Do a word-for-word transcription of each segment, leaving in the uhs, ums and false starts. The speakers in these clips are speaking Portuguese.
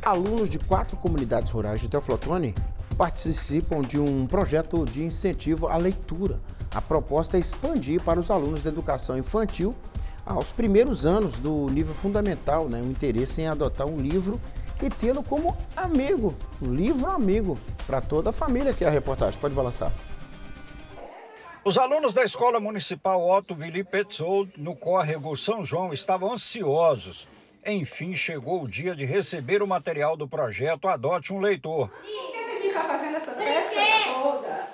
Alunos de quatro comunidades rurais de Teoflotone participam de um projeto de incentivo à leitura. A proposta é expandir para os alunos da educação infantil aos primeiros anos do nível fundamental, né, o interesse em adotar um livro e tê-lo como amigo, um livro amigo para toda a família, que é a reportagem. Pode balançar. Os alunos da Escola Municipal Otto Willy Petzold, no córrego São João, estavam ansiosos. Enfim, chegou o dia de receber o material do projeto Adote um Leitor. Por que a gente está fazendo essa festa toda?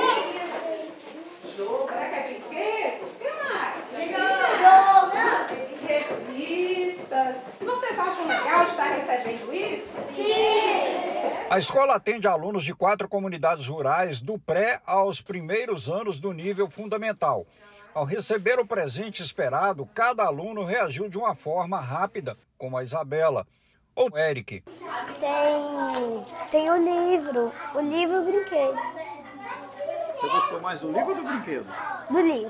Jogo, será que é brinquedo? O que mais? Jogo! Revistas. E vocês acham legal de estar recebendo isso? Sim! A escola atende alunos de quatro comunidades rurais, do pré aos primeiros anos do nível fundamental. Ao receber o presente esperado, cada aluno reagiu de uma forma rápida, como a Isabela ou o Eric. Tem, tem o livro, o livro e o brinquedo. Você gostou mais do livro ou do brinquedo? Do livro.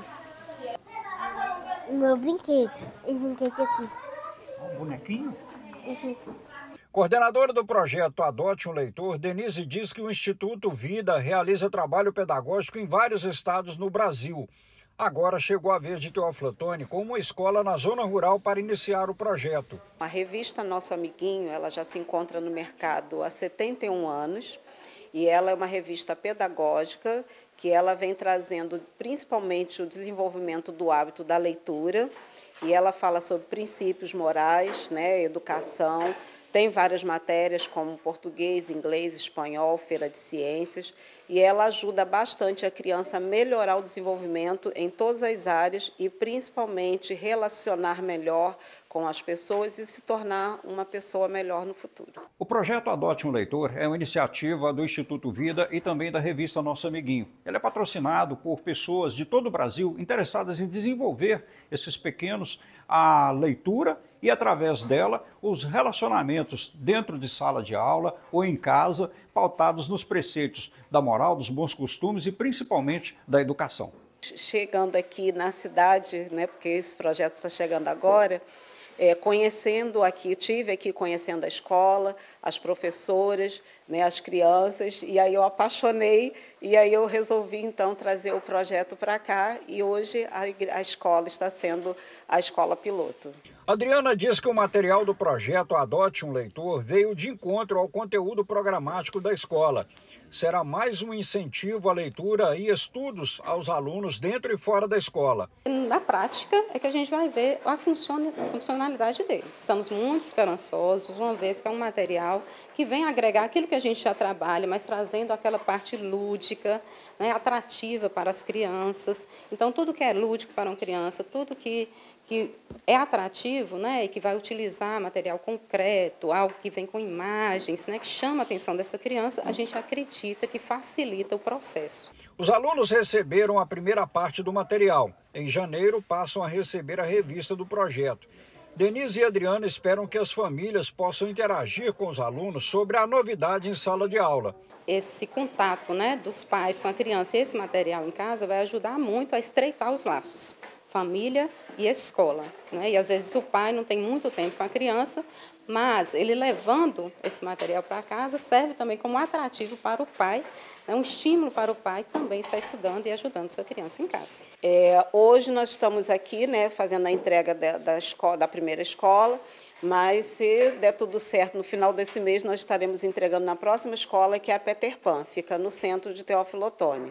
O meu brinquedo, esse brinquedo aqui. Um bonequinho? Uhum. Coordenadora do projeto Adote um Leitor, Denise diz que o Instituto Vida realiza trabalho pedagógico em vários estados no Brasil. Agora chegou a vez de Teoflotone com uma escola na zona rural para iniciar o projeto. A revista Nosso Amiguinho, ela já se encontra no mercado há setenta e um anos e ela é uma revista pedagógica que ela vem trazendo principalmente o desenvolvimento do hábito da leitura e ela fala sobre princípios morais, né, educação. Tem várias matérias como português, inglês, espanhol, feira de ciências, e ela ajuda bastante a criança a melhorar o desenvolvimento em todas as áreas e principalmente relacionar melhor com as pessoas e se tornar uma pessoa melhor no futuro. O projeto Adote um Leitor é uma iniciativa do Instituto Vida e também da revista Nosso Amiguinho. Ele é patrocinado por pessoas de todo o Brasil interessadas em desenvolver esses pequenos a leitura e, através dela, os relacionamentos dentro de sala de aula ou em casa, pautados nos preceitos da moral, dos bons costumes e principalmente da educação. Chegando aqui na cidade, né, porque esse projeto está chegando agora, É, conhecendo aqui, tive aqui conhecendo a escola, as professoras, né, as crianças, e aí eu apaixonei, e aí eu resolvi então trazer o projeto para cá, e hoje a, a escola está sendo a escola piloto. Adriana diz que o material do projeto Adote um Leitor veio de encontro ao conteúdo programático da escola. Será mais um incentivo à leitura e estudos aos alunos dentro e fora da escola. Na prática é que a gente vai ver a funcionalidade dele. Estamos muito esperançosos, uma vez que é um material que vem agregar aquilo que a gente já trabalha, mas trazendo aquela parte lúdica, né, atrativa para as crianças. Então, tudo que é lúdico para uma criança, tudo que, que é atrativo, né, e que vai utilizar material concreto, algo que vem com imagens, né, que chama a atenção dessa criança, a gente acredita que facilita o processo. Os alunos receberam a primeira parte do material. Em janeiro, passam a receber a revista do projeto. Denise e Adriana esperam que as famílias possam interagir com os alunos sobre a novidade em sala de aula. Esse contato, né, dos pais com a criança e esse material em casa vai ajudar muito a estreitar os laços, família e escola, né? E às vezes o pai não tem muito tempo com a criança, mas ele levando esse material para casa serve também como atrativo para o pai, é um estímulo para o pai também estar estudando e ajudando sua criança em casa. É, hoje nós estamos aqui, né, fazendo a entrega da, da, escola, da primeira escola, mas se der tudo certo, no final desse mês nós estaremos entregando na próxima escola, que é a Peter Pan, fica no centro de Teoflotone.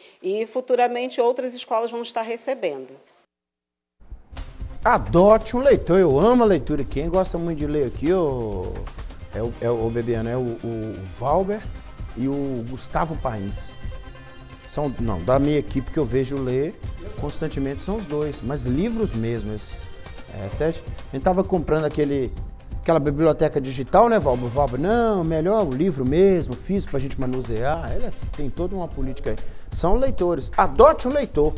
E futuramente outras escolas vão estar recebendo. Adote um leitor, eu amo a leitura. Quem gosta muito de ler aqui ó, é o, é o Bebiano, é o, o Valber e o Gustavo Pains. São, não, da minha equipe que eu vejo ler constantemente são os dois, mas livros mesmo. Esse, é, até, a gente estava comprando aquele, aquela biblioteca digital, né, Valber? Valber, não, melhor o livro mesmo, físico, para a gente manusear. Ele tem toda uma política aí. São leitores. Adote um leitor.